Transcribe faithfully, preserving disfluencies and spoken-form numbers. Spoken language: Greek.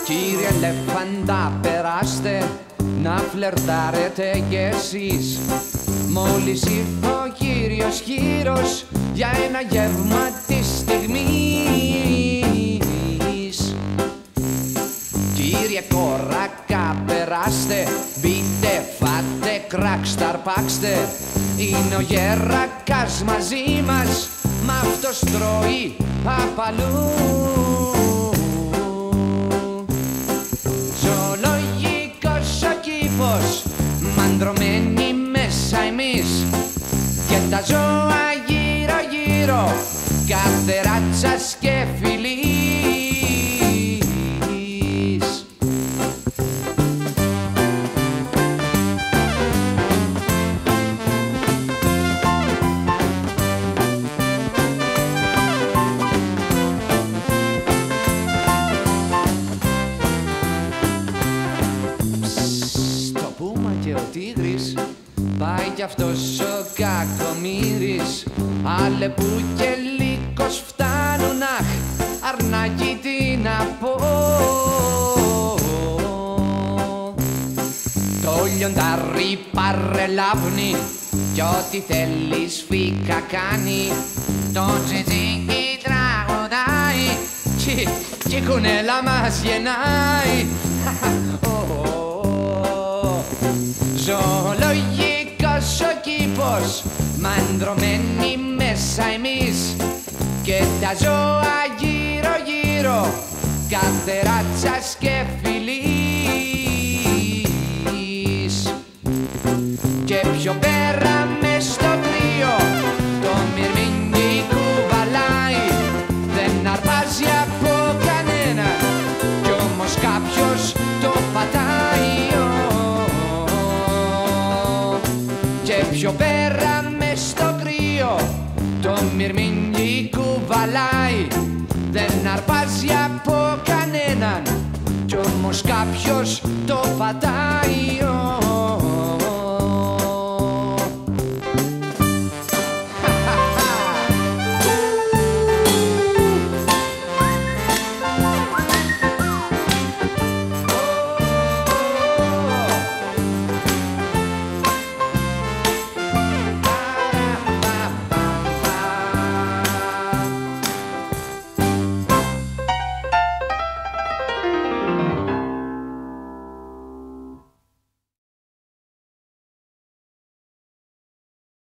Κύριε Ελέφαντα, περάστε να φλερτάρετε κι εσείς. Μόλις ήρθε ο κύριος Χήρος για ένα γεύμα της στιγμής. Κύριε Κορακά, περάστε, μπείτε, φάτε, κράξτε, αρπάξτε. Είναι ο γερακάς μαζί μας, μ' αυτός τρώει απαλού. Ζωολογικός ο κήπος, μαντρωμένοι μέσα εμείς, και τα ζώα γύρω γύρω, κάθε ράτσας και φιλής. Και ο τίγρης πάει κι αυτός ο κακομοίρης. Αλεπού και λύκος φτάνουν, αχ, αρνάκι τι να πω. Το λιοντάρι παρελάβνει κι ό,τι θέλει σφίκα κάνει. Το τζιτζίκι τραγουδάει κι η κουνέλα μας γεννάει. Ζωολογικός ο κήπος, μαντρωμένοι μέσα εμείς, και τα ζώα γύρω γύρω, κάθε ράτσας και φιλής. Και πιο πέρα μες στο κρύο το μυρμήγκι κουβαλάει. Δεν αρπάζει από κανένα κι όμως κάποιος το πατάει. Και πιο πέρα μες στο κρύο το μυρμήγκι κουβαλάει. Δεν αρπάζει από κανέναν κι όμως κάποιος το πατάει.